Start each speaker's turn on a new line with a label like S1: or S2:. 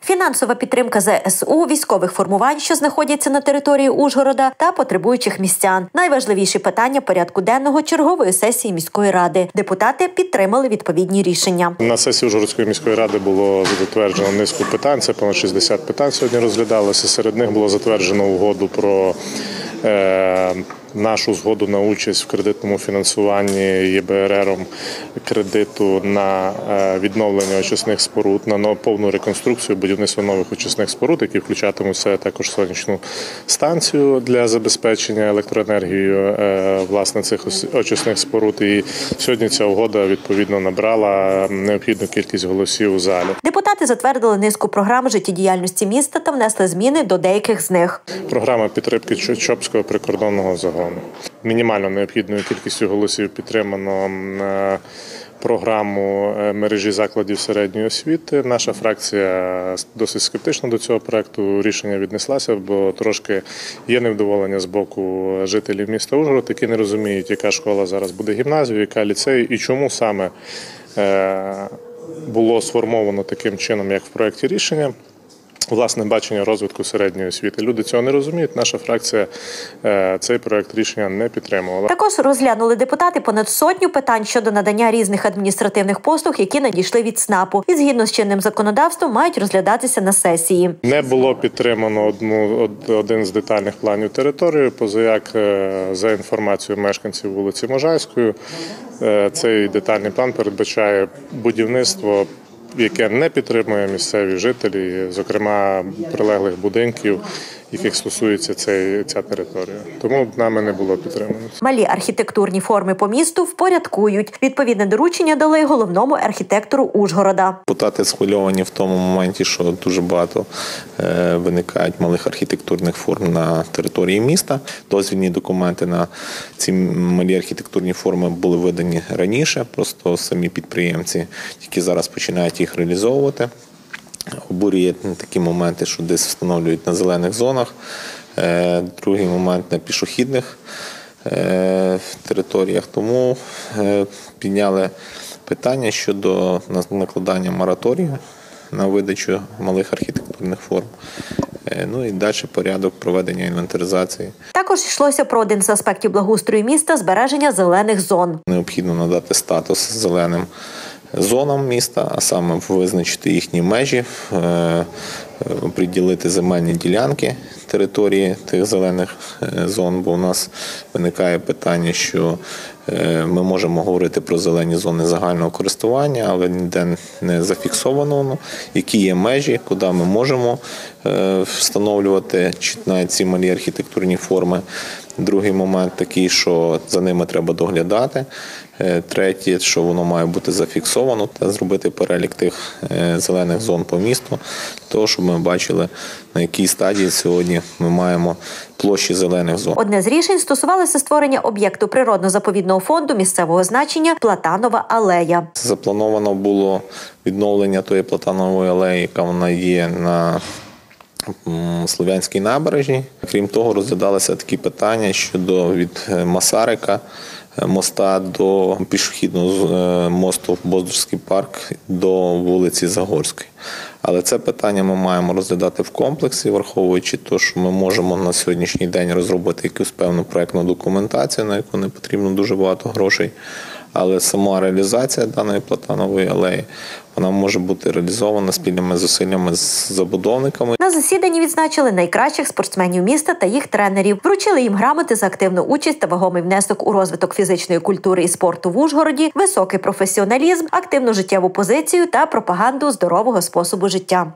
S1: фінансова підтримка ЗСУ, військових формувань, що знаходяться на території Ужгорода, та потребуючих містян. Найважливіші питання порядку денного чергової сесії міської ради. Депутати підтримали відповідні рішення.
S2: На сесії Ужгородської міської ради було затверджено низку питань, це понад 60 питань сьогодні розглядалося. Серед них було затверджено угоду про нашу згоду на участь в кредитному фінансуванні ЄБРРом кредиту на відновлення очисних споруд, на повну реконструкцію, будівництво нових очисних споруд, які включатимуть в себе також сонячну станцію для забезпечення електроенергією власне цих очисних споруд. І сьогодні ця угода відповідно набрала необхідну кількість голосів у залі.
S1: Депутати затвердили низку програм життєдіяльності міста та внесли зміни до деяких з них.
S2: Програма підтримки Чопського прикордонного загону. Мінімально необхідною кількістю голосів підтримано програму мережі закладів середньої освіти. Наша фракція досить скептично до цього проекту рішення віднеслася, бо трошки є невдоволення з боку жителів міста Ужгород, які не розуміють, яка школа зараз буде гімназією, яка ліцей і чому саме було сформовано таким чином, як в проекті рішення. Власне бачення розвитку середньої освіти. Люди цього не розуміють. Наша фракція цей проект рішення не підтримувала.
S1: Також розглянули депутати понад сотню питань щодо надання різних адміністративних послуг, які надійшли від СНАПу. І згідно з чинним законодавством мають розглядатися на сесії.
S2: Не було підтримано один з детальних планів території, позаяк за інформацією мешканців вулиці Можайської. Цей детальний план передбачає будівництво, яке не підтримує місцеві жителі, зокрема прилеглих будинків, яких стосується ця територія. Тому нами не було підтримано.
S1: Малі архітектурні форми по місту впорядкують. Відповідне доручення дали головному архітектору Ужгорода.
S3: Депутати схвильовані в тому моменті, що дуже багато виникають малих архітектурних форм на території міста. Дозвільні документи на ці малі архітектурні форми були видані раніше, просто самі підприємці тільки зараз починають їх реалізовувати. Обурює такі моменти, що десь встановлюють на зелених зонах, другий момент на пішохідних територіях. Тому підняли питання щодо накладання мораторію на видачу малих архітектурних форм. Ну і далі порядок проведення інвентаризації.
S1: Також йшлося про один з аспектів благоустрою міста – збереження зелених зон.
S3: Необхідно надати статус зеленим зонам міста, а саме визначити їхні межі, приділити земельні ділянки території тих зелених зон, бо у нас виникає питання, що ми можемо говорити про зелені зони загального користування, але ніде не зафіксовано, які є межі, куди ми можемо встановлювати навіть ці малі архітектурні форми. Другий момент такий, що за ними треба доглядати. Третє, що воно має бути зафіксовано та зробити перелік тих зелених зон по місту, того, щоб ми бачили, на якій стадії сьогодні ми маємо площі зелених зон.
S1: Одне з рішень стосувалося створення об'єкту природно-заповідного фонду місцевого значення «Платанова алея».
S3: Заплановано було відновлення тої Платанової алеї, яка вона є на Слов'янській набережній. Крім того, розглядалися такі питання щодо від Масарика, моста до пішохідного мосту Боздурський парк до вулиці Загорської. Але це питання ми маємо розглядати в комплексі, враховуючи те, що ми можемо на сьогоднішній день розробити якусь певну проєктну документацію, на яку не потрібно дуже багато грошей. Але сама реалізація даної Платанової алеї, вона може бути реалізована спільними зусиллями з забудовниками.
S1: На засіданні відзначили найкращих спортсменів міста та їх тренерів. Вручили їм грамоти за активну участь та вагомий внесок у розвиток фізичної культури і спорту в Ужгороді, високий професіоналізм, активну життєву позицію та пропаганду здорового способу життя.